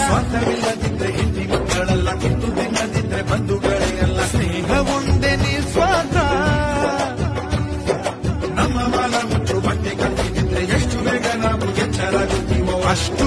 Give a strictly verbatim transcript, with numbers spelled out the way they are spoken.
ಸ್ವಾರ್ಥವಿಲ್ಲದಿದ್ರೆ ಹೆಂಡತಿ ಮಕ್ಕಳೆಲ್ಲ ಕಿತ್ತು ತಿನ್ನದಿದ್ರೆ ಬಂಧುಗಳೇ ಎಲ್ಲ ಸ್ನೇಹ ಒಂದೇ ನಿಸ್ವಾರ್ಥ ನಮ್ಮ ಮಾಲ ಮುಚ್ಚು ಬಟ್ಟೆ ಕಟ್ಟಿದ್ರೆ ಎಷ್ಟು ಬೇಗ ನಾವು ಎಚ್ಚರಾಗುತ್ತೀವೋ ಅಷ್ಟು